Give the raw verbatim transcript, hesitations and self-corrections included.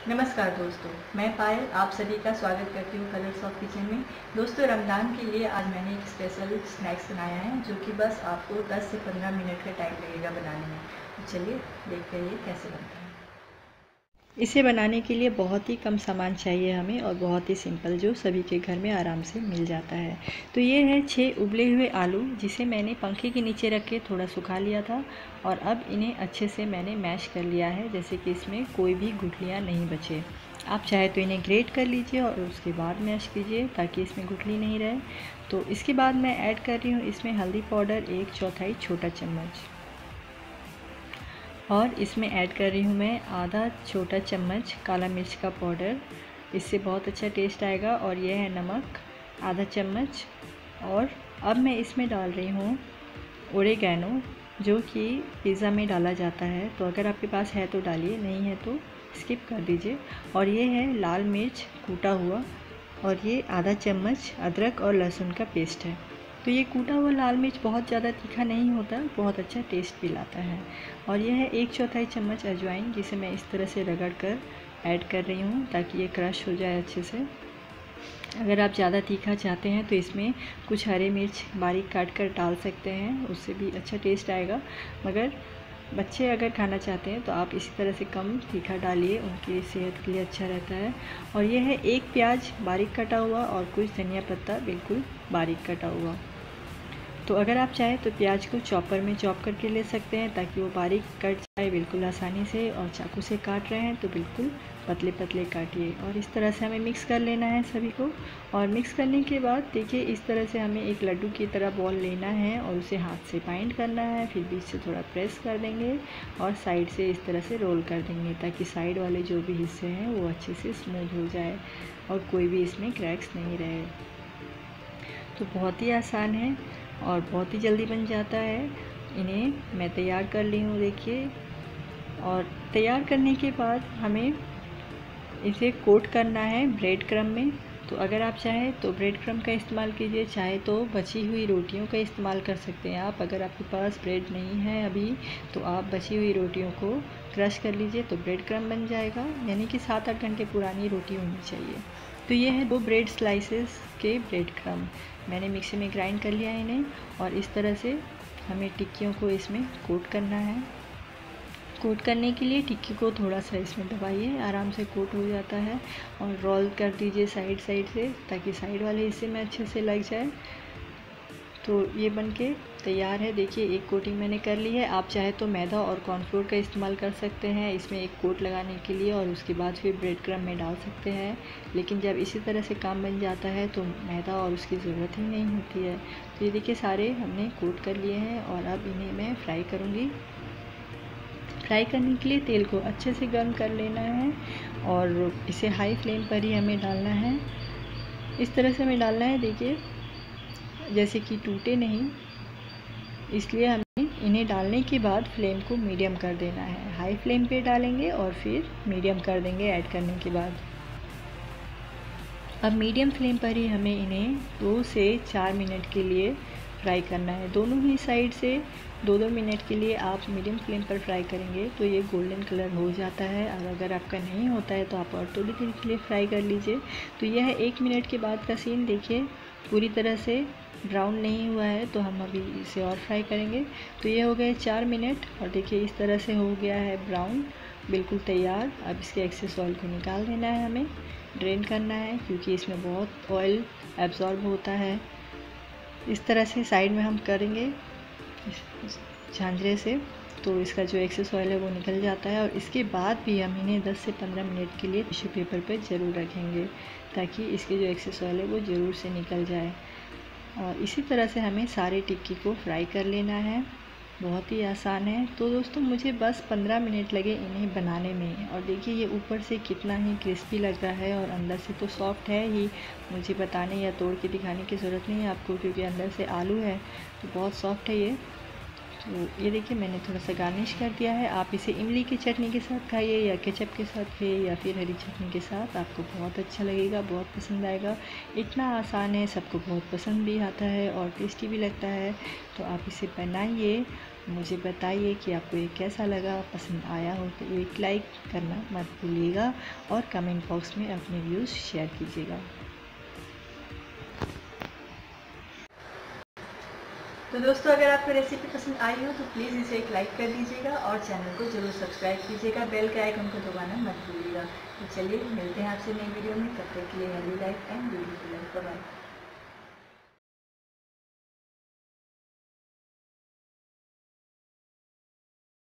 नमस्कार दोस्तों, मैं पायल आप सभी का स्वागत करती हूँ कलर्स ऑफ किचन में। दोस्तों, रमज़ान के लिए आज मैंने एक स्पेशल स्नैक्स बनाया है जो कि बस आपको दस से पंद्रह मिनट का टाइम लगेगा बनाने में। तो चलिए देखते हैं ये कैसे बनता है। इसे बनाने के लिए बहुत ही कम सामान चाहिए हमें और बहुत ही सिंपल, जो सभी के घर में आराम से मिल जाता है। तो ये है छः उबले हुए आलू, जिसे मैंने पंखे के नीचे रख के थोड़ा सुखा लिया था और अब इन्हें अच्छे से मैंने मैश कर लिया है, जैसे कि इसमें कोई भी गुठलियाँ नहीं बचे। आप चाहे तो इन्हें ग्रेट कर लीजिए और उसके बाद मैश कीजिए ताकि इसमें गुठली नहीं रहे। तो इसके बाद मैं ऐड कर रही हूँ इसमें हल्दी पाउडर एक चौथाई छोटा चम्मच, और इसमें ऐड कर रही हूँ मैं आधा छोटा चम्मच काला मिर्च का पाउडर। इससे बहुत अच्छा टेस्ट आएगा। और यह है नमक आधा चम्मच। और अब मैं इसमें डाल रही हूँ ओरेगैनो, जो कि पिज़्ज़ा में डाला जाता है। तो अगर आपके पास है तो डालिए, नहीं है तो स्किप कर दीजिए। और ये है लाल मिर्च कूटा हुआ, और ये आधा चम्मच अदरक और लहसुन का पेस्ट है। तो ये कूटा हुआ लाल मिर्च बहुत ज़्यादा तीखा नहीं होता, बहुत अच्छा टेस्ट भी लाता है। और यह है एक चौथाई चम्मच अजवाइन, जिसे मैं इस तरह से रगड़ कर ऐड कर रही हूँ ताकि ये क्रश हो जाए अच्छे से। अगर आप ज़्यादा तीखा चाहते हैं तो इसमें कुछ हरे मिर्च बारीक काट कर डाल सकते हैं, उससे भी अच्छा टेस्ट आएगा। मगर बच्चे अगर खाना चाहते हैं तो आप इसी तरह से कम तीखा डालिए, उनकी सेहत के लिए अच्छा रहता है। और यह है एक प्याज बारीक कटा हुआ और कुछ धनिया पत्ता बिल्कुल बारीक कटा हुआ। तो अगर आप चाहें तो प्याज को चॉपर में चॉप करके ले सकते हैं ताकि वो बारीक कट जाए बिल्कुल आसानी से। और चाकू से काट रहे हैं तो बिल्कुल पतले पतले काटिए। और इस तरह से हमें मिक्स कर लेना है सभी को। और मिक्स करने के बाद देखिए, इस तरह से हमें एक लड्डू की तरह बॉल लेना है और उसे हाथ से बाइंड करना है। फिर बीच से थोड़ा प्रेस कर देंगे और साइड से इस तरह से रोल कर देंगे ताकि साइड वाले जो भी हिस्से हैं वो अच्छे से स्मूथ हो जाए और कोई भी इसमें क्रैक्स नहीं रहे। तो बहुत ही आसान है और बहुत ही जल्दी बन जाता है। इन्हें मैं तैयार कर ली हूँ, देखिए। और तैयार करने के बाद हमें इसे कोट करना है ब्रेड क्रम्ब में। तो अगर आप चाहें तो ब्रेड क्रम्ब का इस्तेमाल कीजिए, चाहे तो बची हुई रोटियों का इस्तेमाल कर सकते हैं आप। अगर आपके पास ब्रेड नहीं है अभी तो आप बची हुई रोटियों को क्रश कर लीजिए, तो ब्रेड क्रम्ब बन जाएगा। यानी कि सात आठ घंटे पुरानी रोटी होनी चाहिए। तो ये है दो ब्रेड स्लाइसेस के ब्रेड क्रम्ब, मैंने मिक्सी में ग्राइंड कर लिया इन्हें। और इस तरह से हमें टिक्कियों को इसमें कोट करना है। कोट करने के लिए टिक्की को थोड़ा सा इसमें दबाइए, आराम से कोट हो जाता है। और रोल कर दीजिए साइड साइड से ताकि साइड वाले हिस्से में अच्छे से लग जाए। तो ये बनके तैयार है। देखिए, एक कोटिंग मैंने कर ली है। आप चाहे तो मैदा और कॉर्नफ्लोर का इस्तेमाल कर सकते हैं इसमें एक कोट लगाने के लिए, और उसके बाद फिर ब्रेड क्रम्ब में डाल सकते हैं। लेकिन जब इसी तरह से काम बन जाता है तो मैदा और उसकी ज़रूरत ही नहीं होती है। तो ये देखिए, सारे हमने कोट कर लिए हैं और अब इन्हें मैं फ्राई करूँगी। फ्राई करने के लिए तेल को अच्छे से गर्म कर लेना है और इसे हाई फ्लेम पर ही हमें डालना है। इस तरह से हमें डालना है, देखिए, जैसे कि टूटे नहीं। इसलिए हमें इन्हें डालने के बाद फ्लेम को मीडियम कर देना है। हाई फ्लेम पे डालेंगे और फिर मीडियम कर देंगे ऐड करने के बाद। अब मीडियम फ्लेम पर ही हमें इन्हें दो से चार मिनट के लिए फ्राई करना है। दोनों ही साइड से दो दो मिनट के लिए आप मीडियम फ्लेम पर फ्राई करेंगे तो ये गोल्डन कलर हो जाता है। और अगर आपका नहीं होता है तो आप और थोड़ी देर के लिए फ्राई कर लीजिए। तो यह है एक मिनट के बाद का सीन। देखिए, पूरी तरह से ब्राउन नहीं हुआ है तो हम अभी इसे और फ्राई करेंगे। तो ये हो गए चार मिनट और देखिए इस तरह से हो गया है ब्राउन, बिल्कुल तैयार। अब इसके एक्सेस ऑयल को निकाल देना है, हमें ड्रेन करना है क्योंकि इसमें बहुत ऑयल एब्जॉर्ब होता है। इस तरह से साइड में हम करेंगे झांझरे से तो इसका जो एक्सेस ऑयल है वो निकल जाता है। और इसके बाद भी हम इन्हें दस से पंद्रह मिनट के लिए टिश्यू पेपर पर ज़रूर रखेंगे ताकि इसके जो एक्सेस ऑयल है वो ज़रूर से निकल जाए। और इसी तरह से हमें सारे टिक्की को फ्राई कर लेना है। बहुत ही आसान है। तो दोस्तों, मुझे बस पंद्रह मिनट लगे इन्हें बनाने में। और देखिए, ये ऊपर से कितना ही क्रिस्पी लग रहा है और अंदर से तो सॉफ्ट है ही। मुझे बताने या तोड़ के दिखाने की ज़रूरत नहीं है आपको, क्योंकि अंदर से आलू है तो बहुत सॉफ्ट है ये। तो ये देखिए, मैंने थोड़ा सा गार्निश कर दिया है। आप इसे इमली की चटनी के साथ खाइए या केचप के साथ खाइए या फिर हरी चटनी के साथ, आपको बहुत अच्छा लगेगा, बहुत पसंद आएगा। इतना आसान है, सबको बहुत पसंद भी आता है और टेस्टी भी लगता है। तो आप इसे बनाइए मुझे बताइए कि आपको ये कैसा लगा, पसंद आया हो तो एक लाइक करना मत भूलिएगा और कमेंट बॉक्स में अपने व्यूज़ शेयर कीजिएगा। तो दोस्तों, अगर आपको रेसिपी पसंद आई हो तो प्लीज़ इसे एक लाइक कर दीजिएगा और चैनल को ज़रूर सब्सक्राइब कीजिएगा, बेल के आइकन को दबाना मत भूलिएगा। तो चलिए मिलते हैं आपसे नई वीडियो में, तब तक के लिए healthy life and beautiful life. Bye bye.